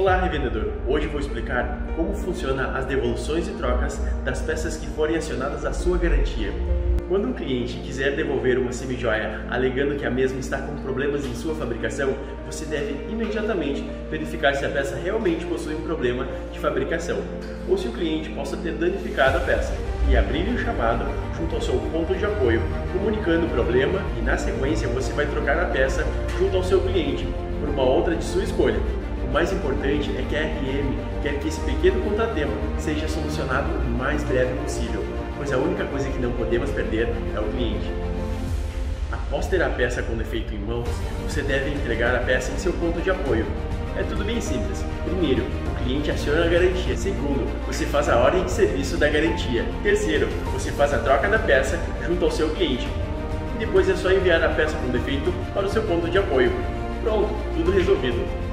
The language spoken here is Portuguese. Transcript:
Olá, revendedor! Hoje vou explicar como funciona as devoluções e trocas das peças que forem acionadas à sua garantia. Quando um cliente quiser devolver uma semijoia alegando que a mesma está com problemas em sua fabricação, você deve imediatamente verificar se a peça realmente possui um problema de fabricação ou se o cliente possa ter danificado a peça e abrir um chamado junto ao seu ponto de apoio, comunicando o problema e na sequência você vai trocar a peça junto ao seu cliente por uma outra de sua escolha. O mais importante é que a RM quer que esse pequeno contratempo seja solucionado o mais breve possível, pois a única coisa que não podemos perder é o cliente. Após ter a peça com defeito em mãos, você deve entregar a peça em seu ponto de apoio. É tudo bem simples. Primeiro, o cliente aciona a garantia. Segundo, você faz a ordem de serviço da garantia. Terceiro, você faz a troca da peça junto ao seu cliente. E depois é só enviar a peça com defeito para o seu ponto de apoio. Pronto, tudo resolvido.